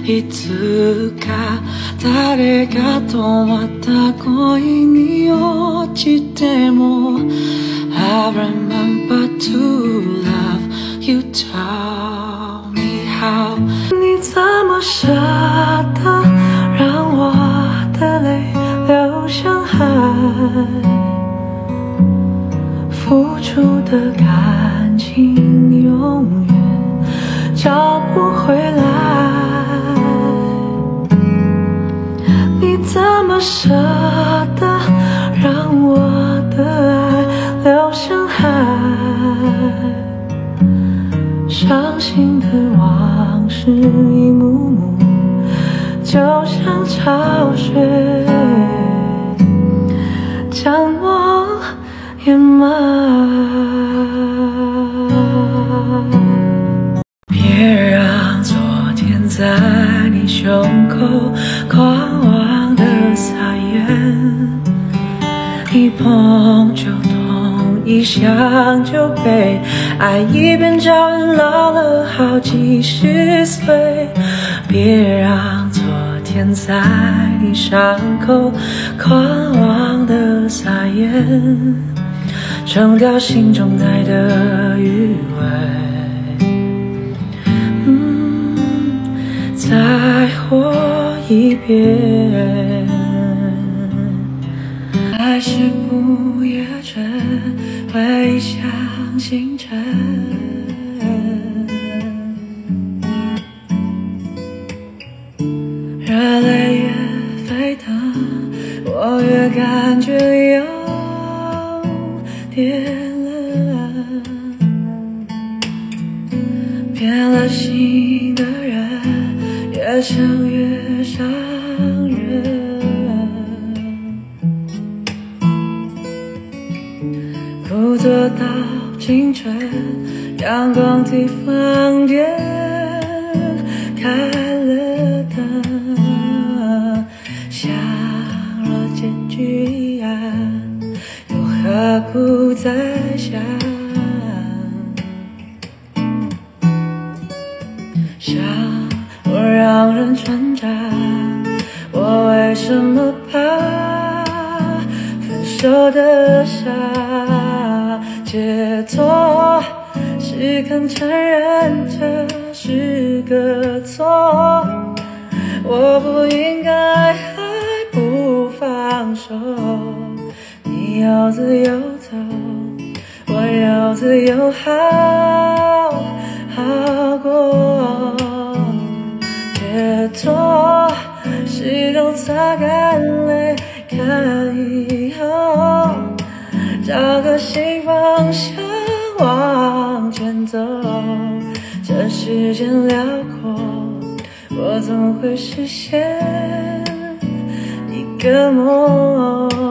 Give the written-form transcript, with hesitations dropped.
いつか誰かとまた恋に落ちても I remember to love you taught me how 你怎么舍得让我的泪流向海付出的感情永远找不回来你怎么舍得让我的爱流向海伤心的往事一幕幕就像潮水将我掩埋别让昨天在你胸口狂妄的撒野一碰就痛一想就悲爱一边叫人老了好几十岁别让昨天在你伤口狂妄的撒野冲掉心中爱的余味再活一遍还是不夜城回响星辰热泪越沸腾我越感觉有点冷变了心的人越想越伤人故作到清晨阳光替房间开了灯像若结局一样又何苦再想想我让人成长我为什么怕分手的伤解脱是肯承认这是个错我不应该还不放手你有自由走我有自由好好过解脱是够擦干泪看以后找个新方向往前走这世间辽阔我总会实现一个梦